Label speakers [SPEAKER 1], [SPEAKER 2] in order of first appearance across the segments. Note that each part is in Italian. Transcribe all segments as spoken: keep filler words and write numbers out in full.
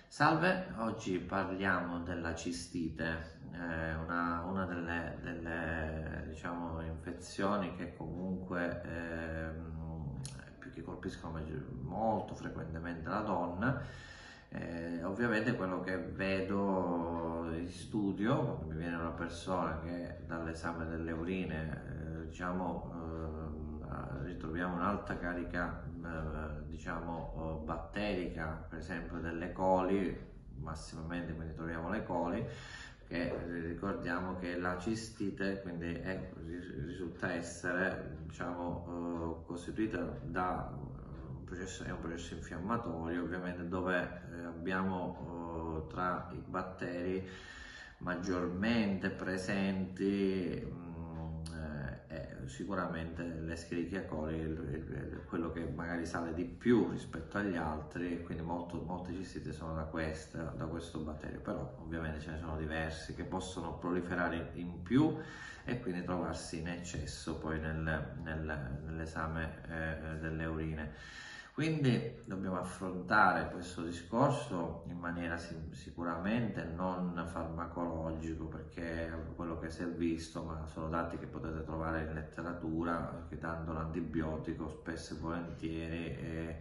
[SPEAKER 1] Salve, oggi parliamo della cistite, eh, una, una delle, delle, diciamo, infezioni che comunque ehm, più che colpiscono maggior- molto frequentemente la donna. Eh, ovviamente quello che vedo in studio, quando mi viene una persona che dall'esame delle urine, eh, diciamo, ehm, ritroviamo un'alta carica eh, diciamo eh, batterica, per esempio delle coli, massimamente, quindi troviamo le coli, che eh, ricordiamo che la cistite quindi è, risulta essere diciamo eh, costituita da un processo, è un processo infiammatorio, ovviamente, dove eh, abbiamo eh, tra i batteri maggiormente presenti mh, eh, sicuramente l'Escherichia coli, il, il, quello che magari sale di più rispetto agli altri, e quindi molto, molte cistite sono da, questa, da questo batterio, però ovviamente ce ne sono diversi che possono proliferare in più e quindi trovarsi in eccesso poi nel, nel, nell'esame eh, delle urine. Quindi dobbiamo affrontare questo discorso in maniera sicuramente non farmacologico, perché è quello che si è visto, ma sono dati che potete trovare in letteratura, che dando l'antibiotico spesso e volentieri eh,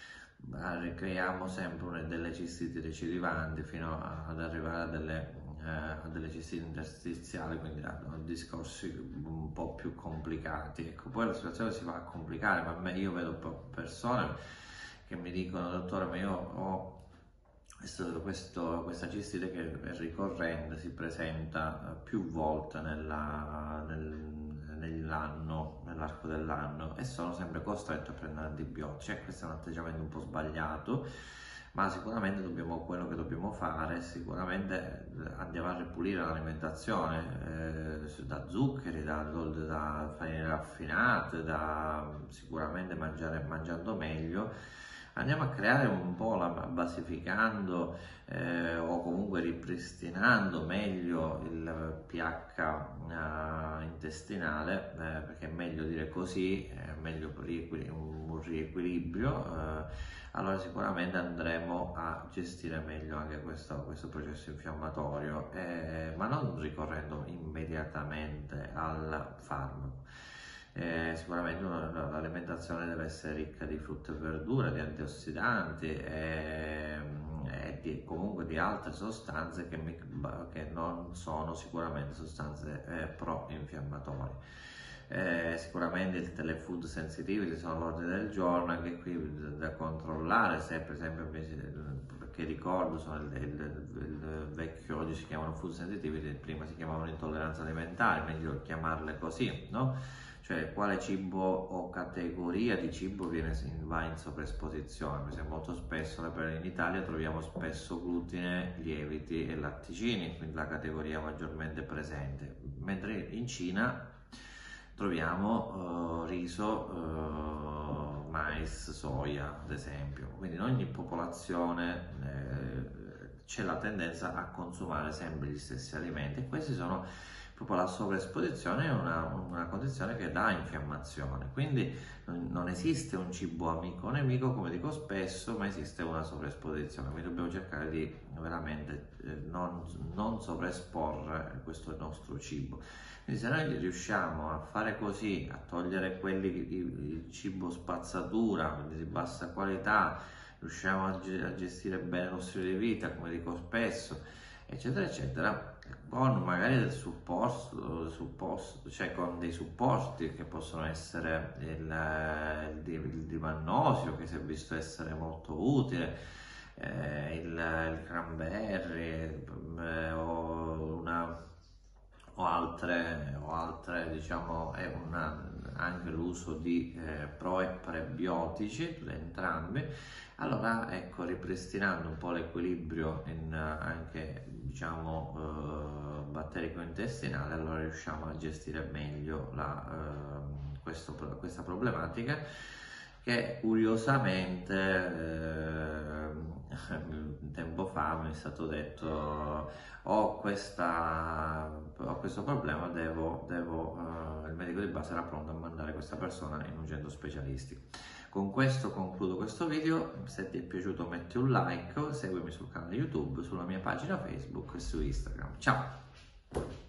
[SPEAKER 1] ricreiamo sempre delle cistiti recidivanti fino ad arrivare a delle eh, a delle cistite interstiziali, quindi a, a discorsi un po' più complicati. Ecco, poi la situazione si va a complicare, ma a me, io vedo persone che mi dicono: dottore, ma io ho questo, questo, questa cistite che è ricorrente, si presenta più volte nella, nel, nell'anno, nell'arco dell'anno, e sono sempre costretto a prendere antibiotici. E questo è un atteggiamento un po' sbagliato, ma sicuramente dobbiamo, quello che dobbiamo fare, sicuramente andiamo a ripulire l'alimentazione eh, da zuccheri, da, da farine raffinate, da sicuramente mangiare, mangiando meglio. Andiamo a creare un po', la, basificando eh, o comunque ripristinando meglio il pH eh, intestinale, eh, perché è meglio dire così, è meglio un riequilibrio. Eh, allora sicuramente andremo a gestire meglio anche questo, questo processo infiammatorio, eh, ma non ricorrendo immediatamente al farmaco. Eh, sicuramente l'alimentazione deve essere ricca di frutta e verdura, di antiossidanti e, e di, comunque di altre sostanze che, mi, che non sono sicuramente sostanze eh, pro-infiammatorie. Eh, sicuramente il telefood sensitivity sono all'ordine del giorno, anche qui da controllare se per esempio, perché ricordo sono il, il, il vecchio, oggi si chiamano food sensitivity, prima si chiamavano intolleranze alimentari, meglio chiamarle così, no? Cioè quale cibo o categoria di cibo viene, va in sovraesposizione. Per esempio, molto spesso in Italia troviamo spesso glutine, lieviti e latticini, quindi la categoria maggiormente presente, mentre in Cina troviamo uh, riso, uh, mais, soia, ad esempio. Quindi in ogni popolazione eh, c'è la tendenza a consumare sempre gli stessi alimenti, e questi sono proprio, la sovraesposizione è una, una condizione che dà infiammazione. Quindi non esiste un cibo amico o nemico, come dico spesso, ma esiste una sovraesposizione. Quindi dobbiamo cercare di veramente eh, non, non sovraesporre questo nostro cibo. Quindi se noi riusciamo a fare così, a togliere quelli, il, il cibo spazzatura, quindi di bassa qualità, riusciamo a, a gestire bene lo stile di vita, come dico spesso, eccetera eccetera, con magari del supporto, supposto, cioè con dei supporti che possono essere il, il, il divannosio, che si è visto essere molto utile, eh, il, il cranberry eh, o una o altre, o altre diciamo è una, anche l'uso di eh, pro e prebiotici, entrambi. Allora ecco, ripristinando un po' l'equilibrio in anche diciamo eh, batterico-intestinale, allora riusciamo a gestire meglio la, eh, questo, questa problematica, che curiosamente eh, tempo fa fa mi è stato detto ho, questa, ho questo problema, devo, devo, uh, il medico di base era pronto a mandare questa persona in un centro specialistico. Con questo concludo questo video, se ti è piaciuto metti un like, seguimi sul canale YouTube, sulla mia pagina Facebook e su Instagram. Ciao!